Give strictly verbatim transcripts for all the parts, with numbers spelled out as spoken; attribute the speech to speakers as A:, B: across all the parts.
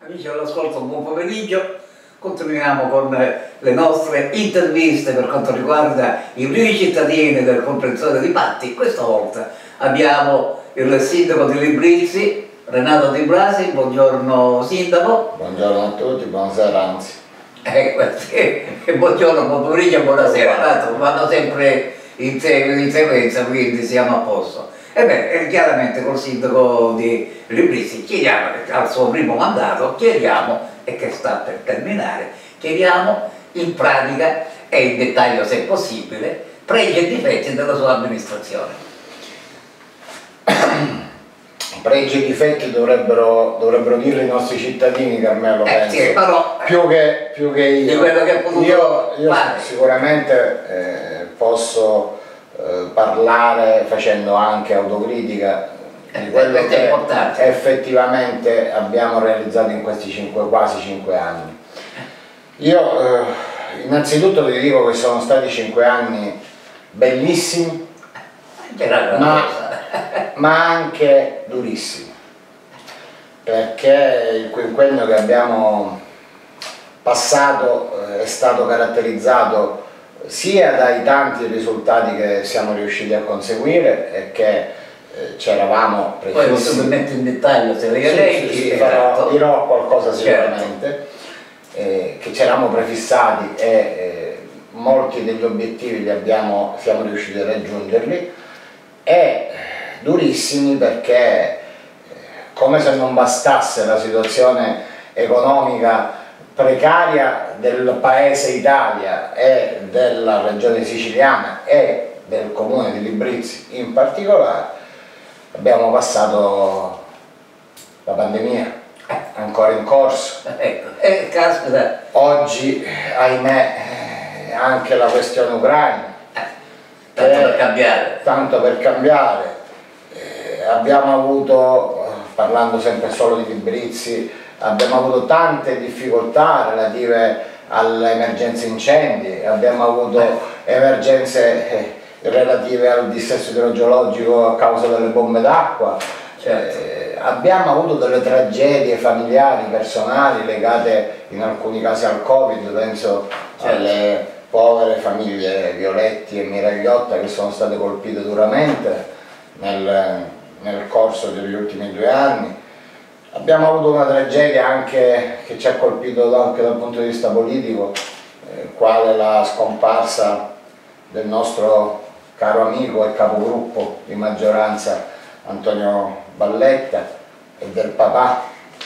A: Amici all'ascolto, buon pomeriggio. Continuiamo con le nostre interviste per quanto riguarda i primi cittadini del comprensorio di Patti. Questa volta abbiamo il sindaco di Librizzi, Renato Di Blasi. Buongiorno sindaco.
B: Buongiorno a tutti, buonasera anzi.
A: Ecco, eh, buongiorno, buon pomeriggio, buonasera. Tanto vanno sempre in, in sequenza, quindi siamo a posto. E beh, chiaramente col sindaco di Librizzi chiediamo, al suo primo mandato, chiediamo, e che sta per terminare, chiediamo in pratica e in dettaglio se possibile, pregi e difetti della sua amministrazione.
B: Pregi e difetti dovrebbero, dovrebbero dirlo i nostri cittadini, Carmelo,
A: eh,
B: penso,
A: sì, però,
B: più, che, più che io.
A: Di quello che ha potuto
B: io, io
A: fare.
B: Sicuramente eh, posso eh, parlare facendo anche autocritica di quello che effettivamente abbiamo realizzato in questi cinque, quasi cinque anni. Io eh, innanzitutto vi dico che sono stati cinque anni bellissimi, ma, ma anche durissimi, perché il quinquennio che abbiamo passato eh, è stato caratterizzato sia dai tanti risultati che siamo riusciti a conseguire e che ci eravamo prefissi.
A: Poi posso mettere in dettaglio se le elenchi,
B: sì, sì,
A: esatto.
B: dirò qualcosa sicuramente, certo. eh, che ci eravamo prefissati e eh, molti degli obiettivi li abbiamo, siamo riusciti a raggiungerli, e durissimi perché eh, come se non bastasse la situazione economica precaria del paese Italia e della regione siciliana e del comune di Librizzi in particolare, abbiamo passato la pandemia, ancora in corso.
A: Ecco, eh, caspita.
B: Oggi, ahimè, anche la questione ucraina.
A: Eh, tanto per cambiare.
B: Tanto per cambiare. Eh, abbiamo avuto, parlando sempre solo di Librizzi, abbiamo avuto tante difficoltà relative alle emergenze incendi, abbiamo avuto eh. emergenze eh, relative al dissesto idrogeologico a causa delle bombe d'acqua, certo. eh, abbiamo avuto delle tragedie familiari, personali, legate in alcuni casi al Covid, penso certo. alle povere famiglie Violetti e Miragliotta che sono state colpite duramente nel, nel corso degli ultimi due anni. Abbiamo avuto una tragedia anche che ci ha colpito anche dal punto di vista politico, eh, quale la scomparsa del nostro caro amico e capogruppo di maggioranza Antonio Balletta e del papà.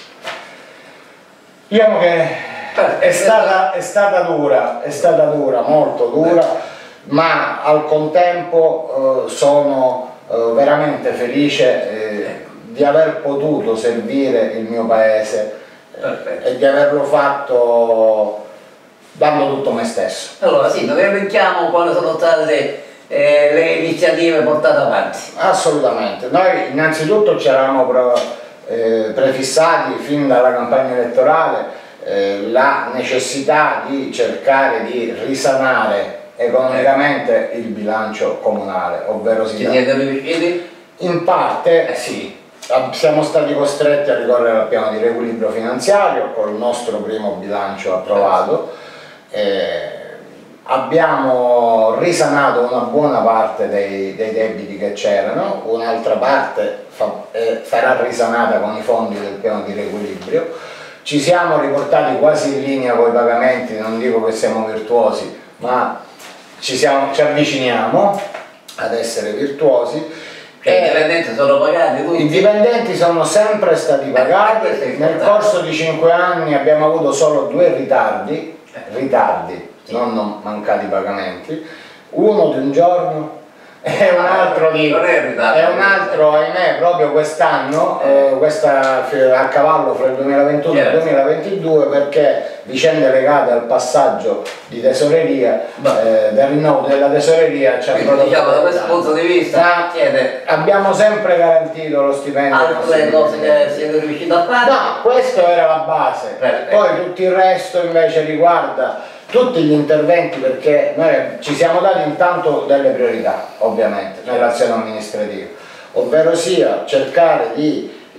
B: Diciamo che è stata, è stata dura, è stata dura, molto dura, ma al contempo eh, sono eh, veramente felice eh, di aver potuto servire il mio paese eh, e di averlo fatto dando tutto me stesso.
A: Allora sì, noi elenchiamo quali sono state eh, le iniziative portate avanti.
B: Assolutamente, noi innanzitutto ci eravamo pre, eh, prefissati fin dalla campagna elettorale eh, la necessità di cercare di risanare economicamente il bilancio comunale, ovvero si
A: Ci siete riusciti?
B: In parte eh. sì. Siamo stati costretti a ricorrere al piano di riequilibrio finanziario col nostro primo bilancio approvato. Eh, abbiamo risanato una buona parte dei, dei debiti che c'erano, un'altra parte fa, eh, sarà risanata con i fondi del piano di riequilibrio. Ci siamo riportati quasi in linea con i pagamenti, non dico che siamo virtuosi, ma ci, siamo, ci avviciniamo ad essere virtuosi.
A: I dipendenti sono pagati tutti?
B: I dipendenti sono sempre stati pagati, eh, nel corso di cinque anni abbiamo avuto solo due ritardi, ritardi, sì. non, non mancati pagamenti, uno di un giorno e un altro di,
A: non è ritardo,
B: e un altro ahimè proprio quest'anno, eh. eh, questa a cavallo fra il duemilaventuno e il duemilaventidue, perché vicende legate al passaggio di tesoreria, eh, del rinnovo della tesoreria ci ha prodotto.
A: Diciamo, da questo punto di vista chiede,
B: abbiamo sempre garantito lo stipendio.
A: Altre cose che siete riusciti a fare?
B: No, questo era la base. Perfetto. Poi tutto il resto invece riguarda tutti gli interventi, perché noi ci siamo dati intanto delle priorità ovviamente nell'azione amministrativa, ovvero sia cercare di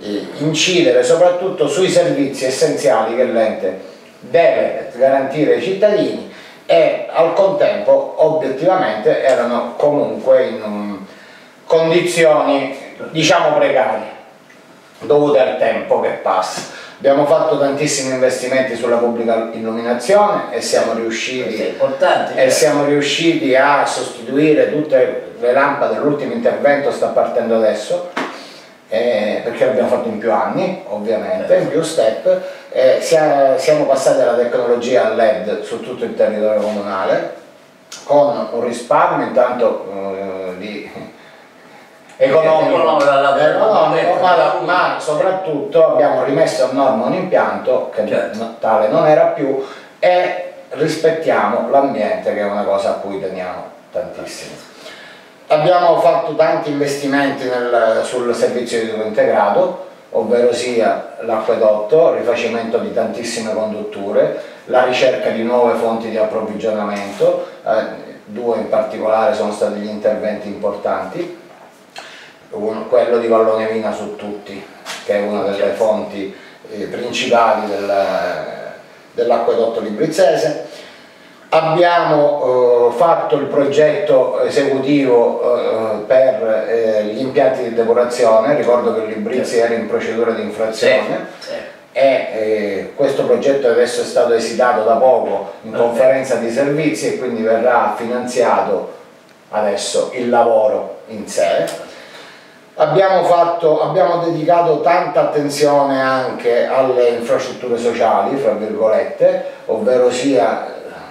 B: eh, incidere soprattutto sui servizi essenziali che l'ente deve garantire ai cittadini, e al contempo obiettivamente erano comunque in um, condizioni diciamo precarie dovute al tempo che passa. Abbiamo fatto tantissimi investimenti sulla pubblica illuminazione e siamo riusciti, e siamo riusciti a sostituire tutte le lampade. L'ultimo intervento sta partendo adesso, eh, perché l'abbiamo fatto in più anni, ovviamente, in più step. Eh, siamo passati dalla tecnologia al L E D su tutto il territorio comunale, con un risparmio intanto eh, di economico, economico ma, ma soprattutto abbiamo rimesso a norma un impianto che certo. tale non era più, e rispettiamo l'ambiente, che è una cosa a cui teniamo tantissimo. Abbiamo fatto tanti investimenti nel, sul servizio di tipo integrato, ovvero sia l'acquedotto, il rifacimento di tantissime condutture, la ricerca di nuove fonti di approvvigionamento, eh, due in particolare sono stati gli interventi importanti. Uno, quello di Vallone Vina su tutti, che è una delle fonti eh, principali del, dell'acquedotto librizzese. Abbiamo eh, fatto il progetto esecutivo eh, per eh, gli impianti di depurazione. Ricordo che il Librizzi era in procedura di infrazione, sì, sì. e eh, questo progetto adesso è stato esitato da poco in conferenza di servizi, e quindi verrà finanziato adesso il lavoro in sé. Abbiamo, fatto, abbiamo dedicato tanta attenzione anche alle infrastrutture sociali, fra virgolette, ovvero sia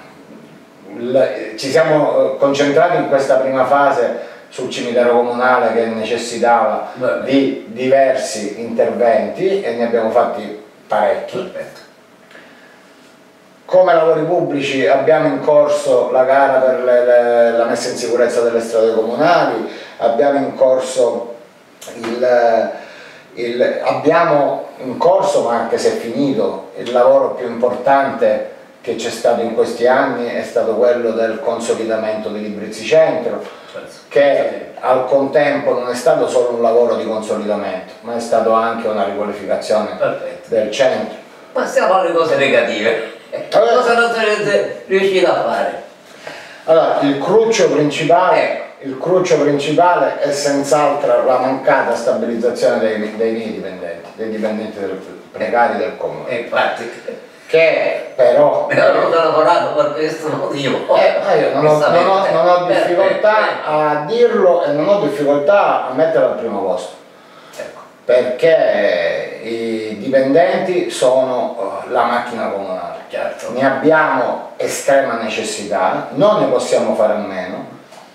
B: ci siamo concentrati in questa prima fase sul cimitero comunale, che necessitava Beh. di diversi interventi, e ne abbiamo fatti parecchi. Perfetto. Come lavori pubblici abbiamo in corso la gara per le, le, la messa in sicurezza delle strade comunali, abbiamo in corso Il, il, abbiamo in corso, ma anche se è finito, il lavoro più importante che c'è stato in questi anni è stato quello del consolidamento di Librizzi Centro, che al contempo non è stato solo un lavoro di consolidamento, ma è stato anche una riqualificazione Perfetto. del centro.
A: Passiamo alle cose negative. Allora, cosa non siete riusciti a fare?
B: Allora, il cruccio principale eh. Il cruccio principale è senz'altro la mancata stabilizzazione dei, dei miei dipendenti, dei dipendenti del, precari del comune.
A: E infatti,
B: che però...
A: Mi hanno lavorato per questo motivo.
B: Eh, io non ho, non, ho, non ho difficoltà a dirlo, e non ho difficoltà a metterlo al primo posto. Ecco. Perché i dipendenti sono la macchina comunale.
A: Certo.
B: Ne abbiamo estrema necessità, non ne possiamo fare a meno.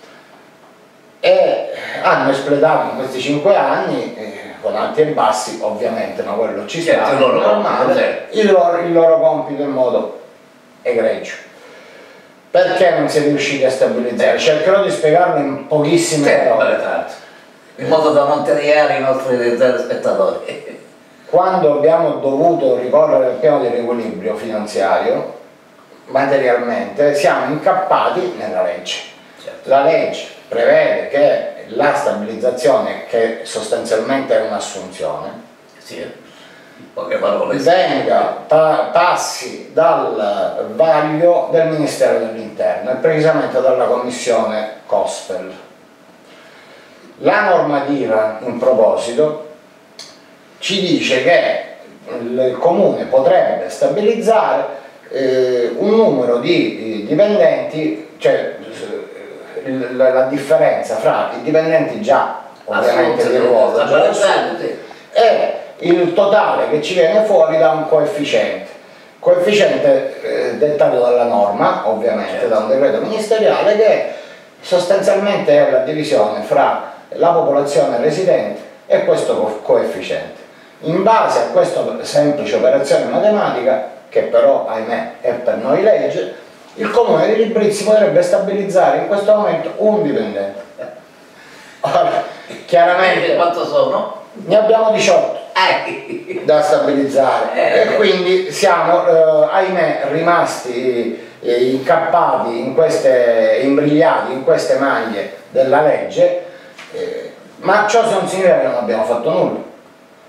B: E hanno espletato in questi cinque anni, eh, con alti e bassi ovviamente, ma quello ci sta, certo,
A: loro
B: normale, il loro, il loro compito in modo egregio. Perché non si è riusciti a stabilizzare? Eh. Cercherò di spiegarlo in pochissime parole,
A: certo, in modo da non tagliare i nostri telespettatori.
B: Quando abbiamo dovuto ricorrere al piano di riequilibrio finanziario, materialmente, siamo incappati nella legge. Certo. La legge prevede che la stabilizzazione, che sostanzialmente è un'assunzione,
A: sì, poche parole,
B: venga, pa passi dal vaglio del Ministero dell'Interno, e precisamente dalla commissione Cospel. La normativa in proposito ci dice che il comune potrebbe stabilizzare eh, un numero di dipendenti, cioè La, la differenza fra i dipendenti già ovviamente di ruolo e il totale che ci viene fuori da un coefficiente coefficiente eh, dettato dalla norma, ovviamente, certo, da un decreto ministeriale, che sostanzialmente è la divisione fra la popolazione residente e questo co coefficiente. In base a questa semplice operazione matematica, che però ahimè è per noi legge, il comune di Librizzi potrebbe stabilizzare in questo momento un dipendente. Ora, chiaramente,
A: quanto sono?
B: Ne abbiamo diciotto
A: eh.
B: da stabilizzare, eh. e quindi siamo eh, ahimè rimasti eh, incappati in queste, imbrigliati in queste maglie della legge, eh, ma ciò non significa che non abbiamo fatto nulla,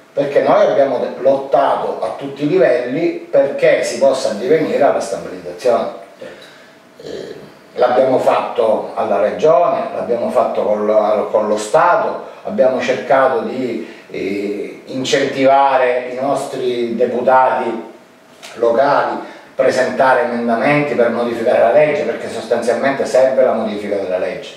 B: perché noi abbiamo lottato a tutti i livelli perché si possa addivenire alla stabilizzazione. Eh, l'abbiamo fatto alla Regione, l'abbiamo fatto con lo, con lo Stato, abbiamo cercato di eh, incentivare i nostri deputati locali a presentare emendamenti per modificare la legge, perché sostanzialmente serve la modifica della legge.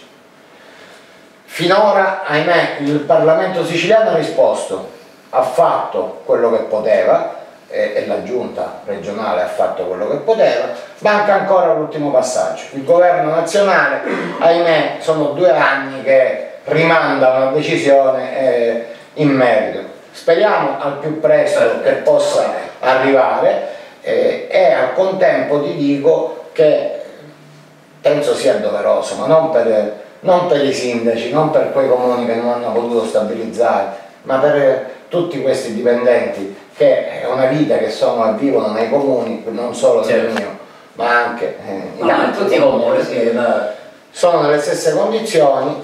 B: Finora, ahimè, il Parlamento siciliano ha risposto, ha fatto quello che poteva e, e la giunta regionale ha fatto quello che poteva, manca ancora l'ultimo passaggio. Il governo nazionale, ahimè, sono due anni che rimanda una decisione eh, in merito. Speriamo al più presto che possa arrivare eh, e al contempo ti dico che penso sia doveroso, ma non per, non per i sindaci, non per quei comuni che non hanno potuto stabilizzare, ma per tutti questi dipendenti che è una vita che sono e vivono nei comuni, non solo nel certo. mio, ma anche eh, in
A: no, tutti i comuni, sì, ma...
B: sono nelle stesse condizioni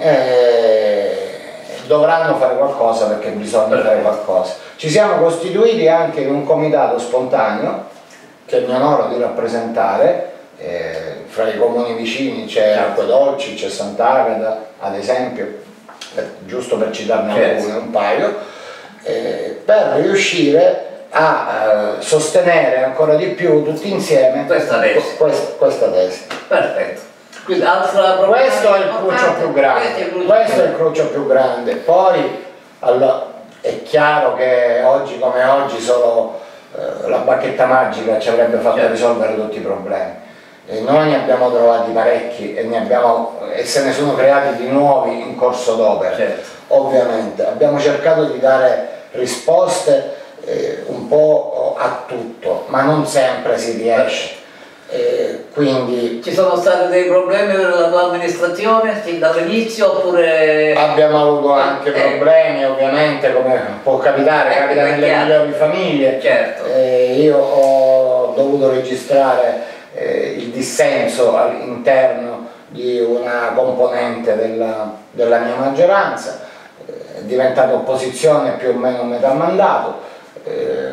B: e dovranno fare qualcosa perché bisogna Perfetto. fare qualcosa. Ci siamo costituiti anche in un comitato spontaneo che mi onoro di rappresentare, eh, fra i comuni vicini c'è Acquedolci, c'è Sant'Agata ad esempio, per, giusto per citarne certo. alcune, un paio, eh, per riuscire a eh, sostenere ancora di più tutti insieme
A: questa tesi.
B: Questa, questa tesi.
A: Perfetto. Quindi,
B: questo è il cruccio più grande, questo è il cruccio più grande. Poi allora, è chiaro che oggi come oggi solo eh, la bacchetta magica ci avrebbe fatto certo. risolvere tutti i problemi. E noi ne abbiamo trovati parecchi e, ne abbiamo, e se ne sono creati di nuovi in corso d'opera. Certo. Ovviamente abbiamo cercato di dare risposte eh, un po' a tutto, ma non sempre si riesce. Eh, quindi
A: ci sono stati dei problemi nella tua amministrazione fin dall'inizio oppure
B: abbiamo avuto anche eh. problemi, ovviamente, come può capitare, eh, capita nelle migliori famiglie.
A: Certo.
B: Eh, io ho dovuto registrare eh, il dissenso all'interno di una componente della, della mia maggioranza, è diventata opposizione più o meno a metà mandato, eh,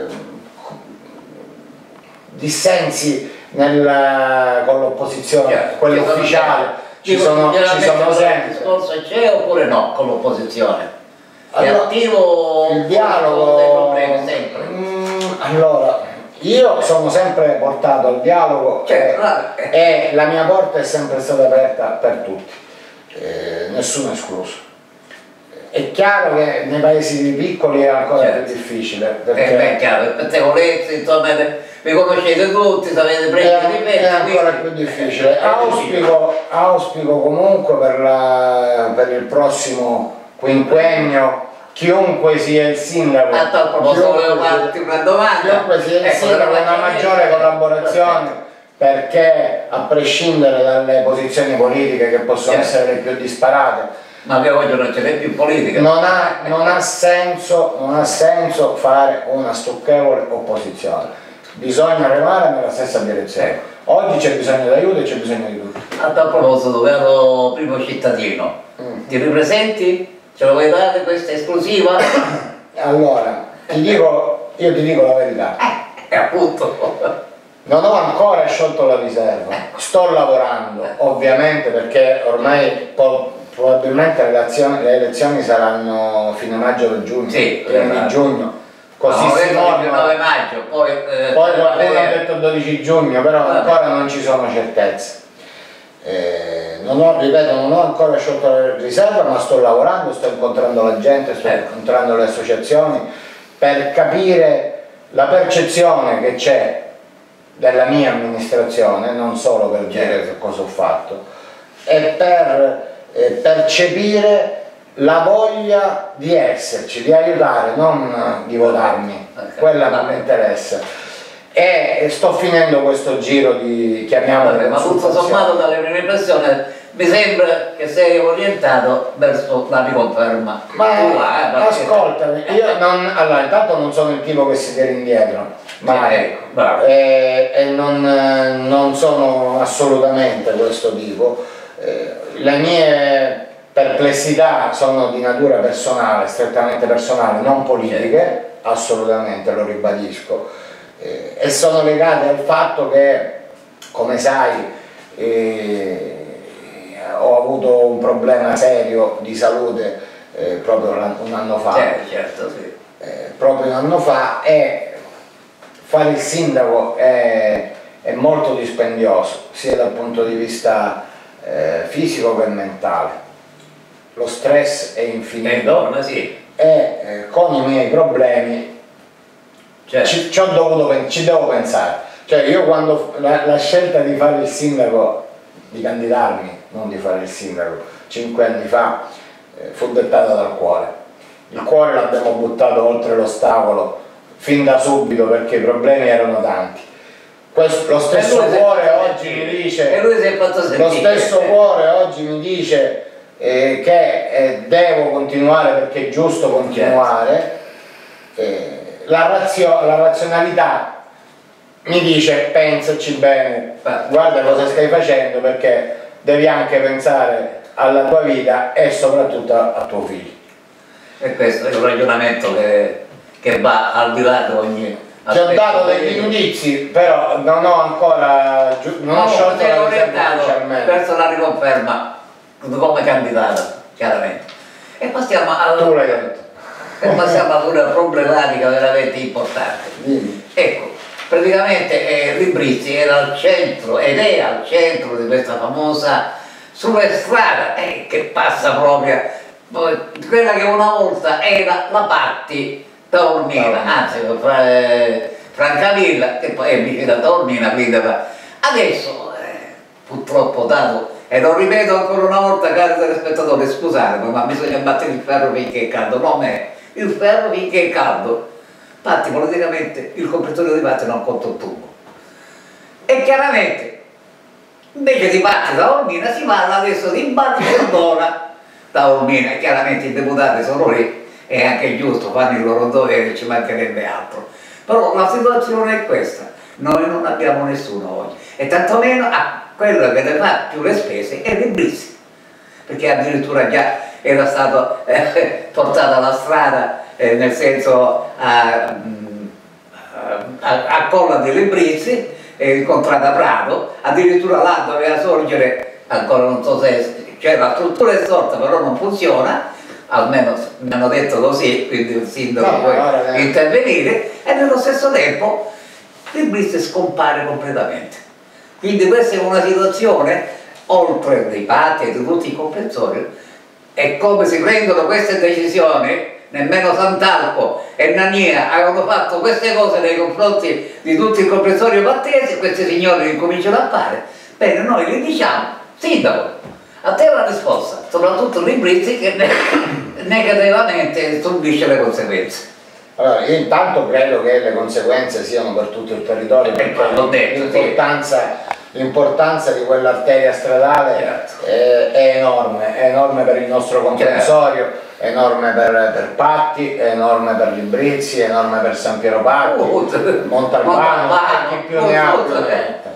B: dissensi nel, con l'opposizione, quello ufficiale, ci sono, ci sono sempre.
A: Il discorso c'è oppure no con l'opposizione? È
B: allora,
A: attivo
B: il dialogo,
A: dei problemi sempre?
B: Mm, allora, io sono sempre portato al dialogo certo, e, e la mia porta è sempre stata aperta per tutti, eh, nessuno escluso. È chiaro che nei paesi piccoli è ancora certo. più difficile. Perché
A: eh, beh, è chiaro, pettegolezzi, insomma, vi conoscete tutti, sapete prendere di
B: è ancora più difficile. Auspico, auspico comunque per, la, per il prossimo quinquennio, chiunque sia il sindaco,
A: a tal proposito volevo farti una domanda,
B: chiunque sia il ecco, sindaco, una maggiore collaborazione, perché a prescindere dalle posizioni politiche che possono certo. essere le più disparate,
A: ma che oggi non ce n'è più politica.
B: Non ha, non, ha senso, non ha senso fare una stucchevole opposizione, bisogna remare nella stessa direzione. Oggi c'è bisogno di aiuto e c'è bisogno di tutto.
A: A tal proposito, caro primo cittadino, mm. ti ripresenti? Ce lo vuoi dare questa esclusiva?
B: Allora, ti dico, io ti dico la verità.
A: Eh, appunto.
B: Non ho ancora sciolto la riserva, sto lavorando, ovviamente, perché ormai probabilmente le elezioni, le elezioni saranno fine maggio o giugno,
A: sì,
B: prima di giugno, così
A: no,
B: si muove.
A: Il nove maggio, poi, eh,
B: poi qualcuno ha detto il dodici giugno, però vabbè. ancora non ci sono certezze. Eh, non ho, ripeto, non ho ancora sciolto la riserva, ma sto lavorando, sto incontrando la gente, sto ecco. incontrando le associazioni per capire la percezione che c'è della mia amministrazione, non solo per dire certo. che cosa ho fatto, e per eh, percepire la voglia di esserci, di aiutare, non di votarmi, okay. quella non mi interessa. E sto finendo questo giro di, chiamiamolo,
A: ma tutto sommato dalle mie impressioni mi sembra che sei orientato verso la riconferma.
B: Ma là, eh, ascoltami, io non, allora intanto non sono il tipo che si tira indietro, ma
A: ecco,
B: e, e non, non sono assolutamente questo tipo. Eh, le mie perplessità sono di natura personale, strettamente personale, non politiche, assolutamente, lo ribadisco, eh, e sono legate al fatto che, come sai, eh, ho avuto un problema serio di salute eh, proprio un anno fa,
A: certo, certo, sì.
B: eh, proprio un anno fa, e fare il sindaco è, è molto dispendioso, sia dal punto di vista eh, fisico che mentale. Lo stress è infinito,
A: eh, sì.
B: e eh, con i miei problemi certo. ci, ci, ho dovuto, ci devo pensare. Cioè io quando la, la scelta di fare il sindaco, di candidarmi, non di fare il sindaco, cinque anni fa, eh, fu dettata dal cuore. Il cuore l'abbiamo buttato oltre l'ostacolo fin da subito perché i problemi erano tanti. Questo, lo stesso cuore oggi mi dice,
A: e lui si è fatto sentire.
B: Lo stesso cuore oggi mi dice eh, che eh, devo continuare perché è giusto continuare. Eh, la, razio, la razionalità mi dice pensaci bene, guarda cosa stai facendo perché devi anche pensare alla tua vita e soprattutto a tuo figlio.
A: E questo è un ragionamento che, che va al di là di ogni
B: Ci ho dato degli indizi, però non ho ancora non
A: no,
B: ho sciolto la
A: riserva verso la riconferma come candidata, chiaramente. E passiamo alla,
B: tu l'hai detto.
A: E passiamo ad una problematica veramente importante.
B: Dimmi.
A: Ecco, praticamente eh, Librizzi era al centro ed è al centro di questa famosa superstrada eh, che passa proprio quella che una volta era la Patti Taormina, anzi eh, Francavilla, che poi è vicino a Taormina, quindi adesso eh, purtroppo dato, e lo ripeto ancora una volta, cari telespettatori, scusate, ma bisogna battere il ferro finché è caldo, no me, il ferro finché è caldo. Infatti politicamente il comprensorio di Patti non conta un tubo. E chiaramente, invece di Patti Taormina si parla adesso di Batti Verdona Taormina, e chiaramente i deputati sono lì, è anche giusto, fanno il loro dovere, ci mancherebbe altro. Però la situazione è questa, noi non abbiamo nessuno oggi, e tantomeno a quello che ne fa più le spese è Librizzi, perché addirittura già era stato eh, portato alla strada, eh, nel senso a, a, a Colla di Librizzi, eh, incontrata a Prato, addirittura là doveva sorgere, ancora non so se cioè la struttura è sorta però non funziona, almeno mi hanno detto così, quindi il sindaco no, può no, intervenire, e nello stesso tempo Librizzi scompare completamente. Quindi questa è una situazione, oltre dei Patti e di tutti i comprensori, e come si prendono queste decisioni, nemmeno Santalco e Nania avevano fatto queste cose nei confronti di tutti i comprensori pattesi, questi signori incominciano a fare, bene, noi gli diciamo, sindaco, a te la risposta, soprattutto Librizzi che negativamente subisce le conseguenze.
B: Allora, io intanto credo che le conseguenze siano per tutto il territorio, perché l'importanza l'importanza di quell'arteria stradale certo. è, è enorme, è enorme per il nostro comprensorio, certo. è enorme per, per Patti, è enorme per Librizzi, è enorme per San Piero Patti, uh, Montalbano, e chi più ne ha più ne metta.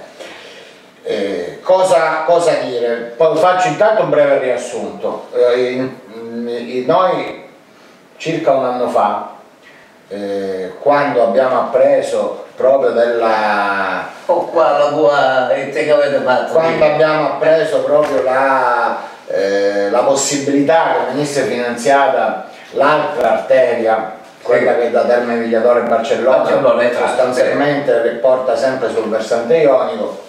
B: Eh, cosa, cosa dire? Poi faccio intanto un breve riassunto. Eh, in, in, noi circa un anno fa, eh, quando abbiamo appreso proprio della
A: oh, qua, la tua, che avete fatto,
B: quando abbiamo appreso proprio la, eh, la possibilità che venisse finanziata l'altra arteria, quella che da Terme Vigliatore a Barcellona, Barcellona sostanzialmente che porta sempre sul versante ionico,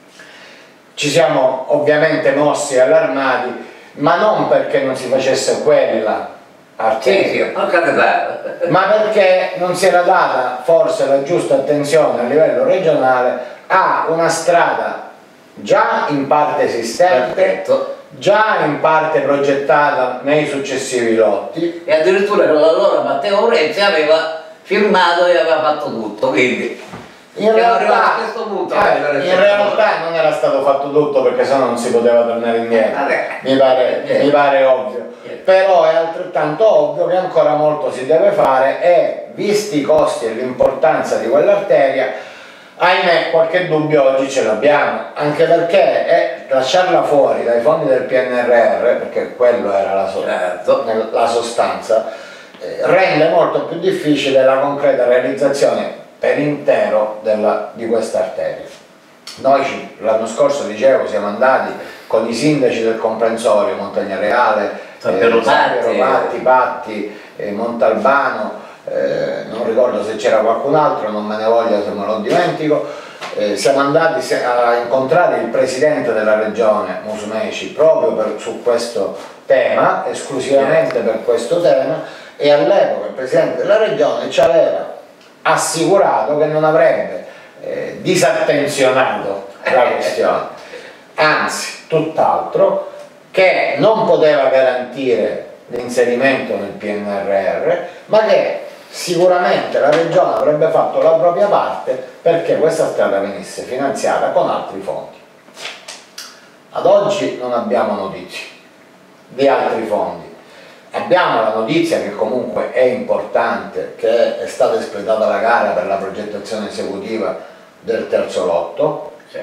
B: ci siamo ovviamente mossi allarmati, ma non perché non si facesse quella arteria,
A: sì, sì,
B: ma perché non si era data forse la giusta attenzione a livello regionale a una strada già in parte esistente, perfetto, già in parte progettata nei successivi lotti,
A: e addirittura allora Matteo Renzi aveva firmato e aveva fatto tutto, quindi
B: in realtà, a questo punto, eh, in realtà non era stato fatto tutto, perché sennò non si poteva tornare indietro, mi pare, mi pare ovvio, però è altrettanto ovvio che ancora molto si deve fare, e visti i costi e l'importanza di quell'arteria, ahimè qualche dubbio oggi ce l'abbiamo, anche perché eh, lasciarla fuori dai fondi del P N R R, perché quello era la, so certo. la sostanza, eh, rende molto più difficile la concreta realizzazione per intero della, di questa arteria. Noi l'anno scorso, dicevo, siamo andati con i sindaci del comprensorio, Montagnareale, San Piero Patti, Patti eh, Montalbano, eh, non ricordo se c'era qualcun altro, non me ne voglio se me lo dimentico. Eh, siamo andati a incontrare il presidente della regione Musumeci proprio per, su questo tema, esclusivamente per questo tema, e all'epoca il presidente della regione ci aveva assicurato che non avrebbe eh, disattenzionato la questione, anzi tutt'altro, che non poteva garantire l'inserimento nel P N R R, ma che sicuramente la regione avrebbe fatto la propria parte perché questa strada venisse finanziata con altri fondi. Ad oggi non abbiamo notizie di altri fondi. Abbiamo la notizia che comunque è importante, che è stata espletata la gara per la progettazione esecutiva del terzo lotto.
A: Sì.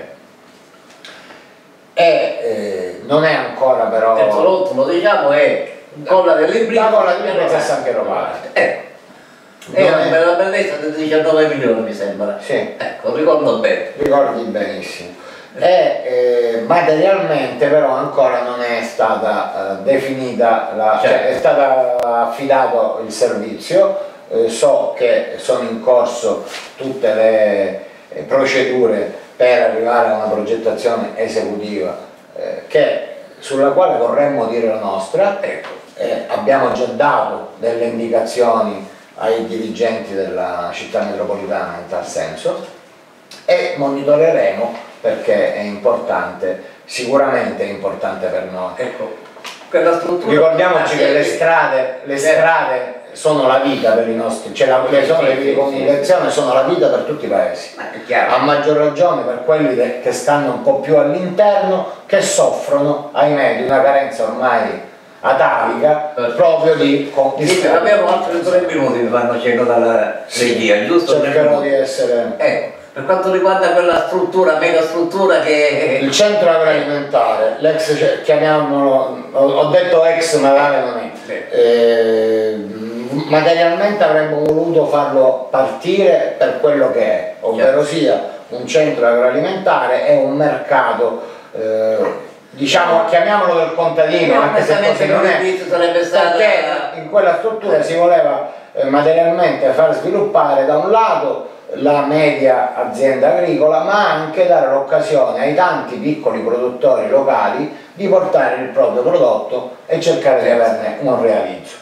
B: E eh, non è ancora però...
A: Il terzo lotto, lo diciamo, è Colla del Librito.
B: La Colla del Librito e San Piero Patti.
A: Ecco. È una bella bellezza di diciannove milioni, mi sembra.
B: Sì.
A: Ecco, ricordo bene.
B: Ricordi benissimo. E eh, materialmente però ancora non è stata eh, definita, la, certo. cioè è stato affidato il servizio, eh, so che sono in corso tutte le eh, procedure per arrivare a una progettazione esecutiva eh, che, sulla quale vorremmo dire la nostra. Ecco, eh, abbiamo già dato delle indicazioni ai dirigenti della città metropolitana in tal senso e monitoreremo perché è importante, sicuramente è importante per noi.
A: Ecco, quella struttura.
B: Ricordiamoci che le strade, le strade sono la vita per i nostri, cioè la, le zone di comunicazione sono la vita per tutti i paesi. A maggior ragione per quelli che stanno un po' più all'interno, che soffrono, ahimè, di una carenza ormai atavica proprio di, di
A: sì, abbiamo altri tre minuti che vanno cenno dalla regia, giusto?
B: Cercherò di essere...
A: Ecco, per quanto riguarda quella struttura, mega struttura che...
B: Il centro agroalimentare, l'ex, chiamiamolo, ho detto ex ma tale non è. Sì. Eh, materialmente avremmo voluto farlo partire per quello che è, ovvero sia un centro agroalimentare e un mercato, eh, diciamo, chiamiamolo del contadino,
A: no,
B: anche se così non è,
A: sarebbe stata...
B: perché in quella struttura si voleva eh, materialmente far sviluppare da un lato la media azienda agricola, ma anche dare l'occasione ai tanti piccoli produttori locali di portare il proprio prodotto e cercare di averne un realizzo.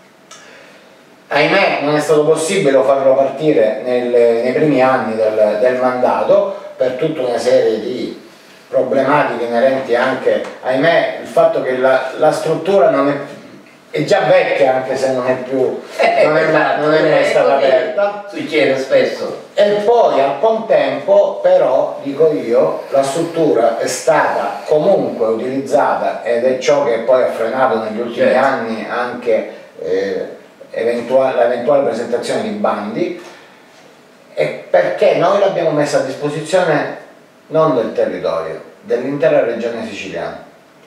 B: Ahimè non è stato possibile farlo partire nel, nei primi anni del, del mandato per tutta una serie di problematiche inerenti anche, ahimè, il fatto che la, la struttura non è, è già vecchia, anche se non è più
A: eh,
B: non, è,
A: esatto,
B: non è mai
A: eh,
B: stata aperta.
A: Succede spesso.
B: E poi al contempo però, dico io, la struttura è stata comunque utilizzata ed è ciò che poi ha frenato negli ultimi certo. anni anche eh, eventuale, l'eventuale presentazione di bandi, e perché noi l'abbiamo messa a disposizione non del territorio, dell'intera regione siciliana,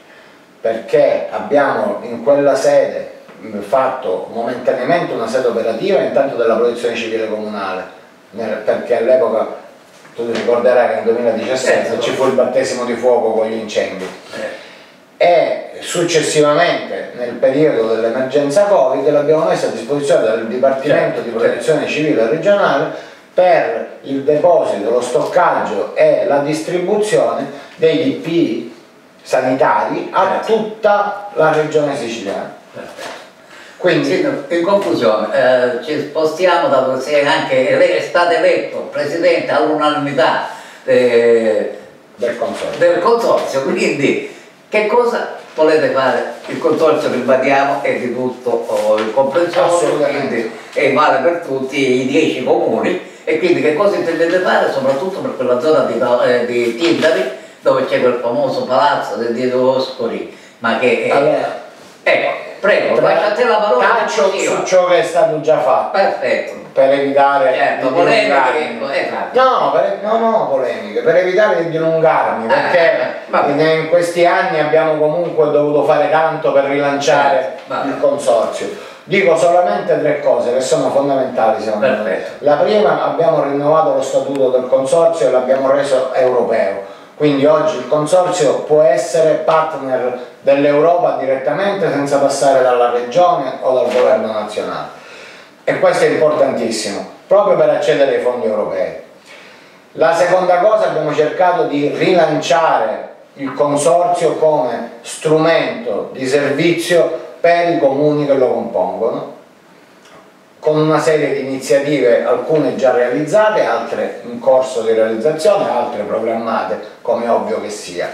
B: perché abbiamo in quella sede fatto momentaneamente una sede operativa intanto della protezione civile comunale, perché all'epoca tu ti ricorderai che nel duemiladiciassette eh, ci fu il battesimo di fuoco con gli incendi eh. e successivamente nel periodo dell'emergenza Covid l'abbiamo messa a disposizione del Dipartimento di Protezione Civile regionale per il deposito, lo stoccaggio e la distribuzione dei D P I sanitari a tutta la regione siciliana. Quindi,
A: sì, in conclusione, eh, ci spostiamo da se anche è stato eletto presidente all'unanimità eh,
B: del consorzio.
A: del consorzio, quindi che cosa volete fare? Il consorzio che ribadiamo è di tutto oh, il comprensorio, quindi è vale per tutti i dieci comuni, e quindi che cosa intendete fare soprattutto per quella zona di, eh, di Tindari dove c'è quel famoso palazzo del Dio Oscoli, ma che è,
B: allora,
A: ecco, prego, lasciate la parola.
B: Taccio su ciò che è stato già fatto.
A: Perfetto.
B: Per evitare
A: certo,
B: di
A: polemiche,
B: no, per, no, no, polemiche, per evitare di dilungarmi, perché eh, in questi anni abbiamo comunque dovuto fare tanto per rilanciare certo, il consorzio. Dico solamente tre cose che sono fondamentali secondo me. La prima, abbiamo rinnovato lo statuto del consorzio e l'abbiamo reso europeo, quindi oggi il consorzio può essere partner dell'Europa direttamente senza passare dalla regione o dal governo nazionale, e questo è importantissimo proprio per accedere ai fondi europei. La seconda cosa, abbiamo cercato di rilanciare il consorzio come strumento di servizio per i comuni che lo compongono, con una serie di iniziative, alcune già realizzate, altre in corso di realizzazione, altre programmate, come ovvio che sia.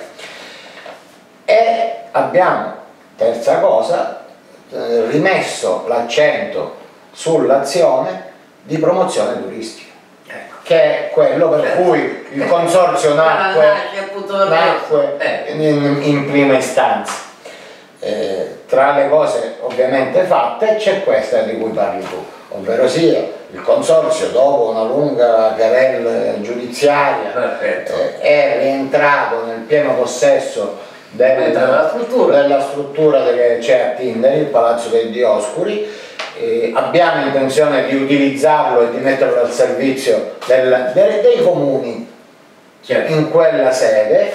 B: E abbiamo, terza cosa, eh, rimesso l'accento sull'azione di promozione turistica, che è quello per certo. cui il consorzio nacque, nacque in, in prima istanza. Eh, tra le cose ovviamente fatte c'è questa di cui parli tu, ovvero sia il consorzio, dopo una lunga querela giudiziaria, eh, è rientrato nel pieno possesso del, della struttura, della struttura che c'è a Tindari, il Palazzo dei Dioscuri. Eh, abbiamo intenzione di utilizzarlo e di metterlo al servizio del, dei, dei comuni certo. in quella sede.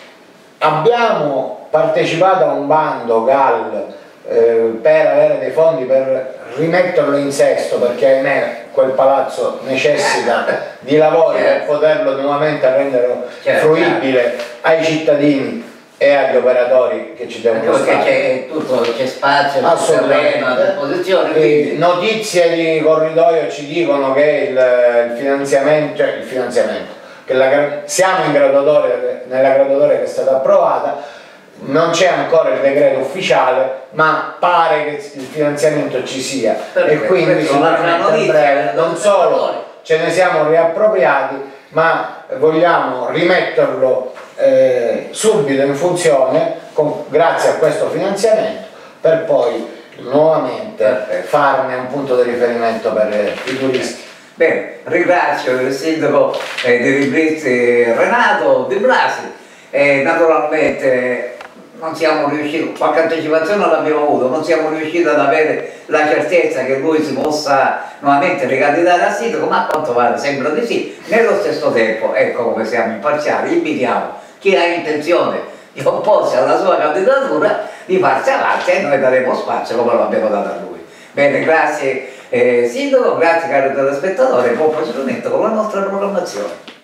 B: Abbiamo partecipato a un bando G A L eh, per avere dei fondi per rimetterlo in sesto, perché ahimè quel palazzo necessita di lavori certo. per poterlo nuovamente rendere certo. fruibile ai cittadini e agli operatori che ci devono
A: perché
B: stare.
A: C'è tutto, c'è spazio, assolutamente a disposizione. Quindi...
B: Notizie di corridoio ci dicono che il, il finanziamento, cioè il finanziamento, che la, siamo in graduatoria, nella graduatoria che è stata approvata, non c'è ancora il decreto ufficiale, ma pare che il finanziamento ci sia. Perfetto. E quindi sicuramente in breve non solo ce ne siamo riappropriati, ma vogliamo rimetterlo eh, subito in funzione con, grazie a questo finanziamento, per poi nuovamente Perfetto. farne un punto di riferimento per i turisti.
A: Bene, ringrazio il sindaco eh, di Librizi Renato Di Blasi e naturalmente non siamo riusciti, qualche anticipazione l'abbiamo avuto, non siamo riusciti ad avere la certezza che lui si possa nuovamente ricandidare a sindaco, ma a quanto pare sembra di sì. Nello stesso tempo, ecco come siamo imparziali, invitiamo chi ha intenzione di opporsi alla sua candidatura di farsi avanti e noi daremo spazio come lo abbiamo dato a lui. Bene, grazie eh, sindaco, grazie caro telespettatore, buon proseguimento con la nostra programmazione.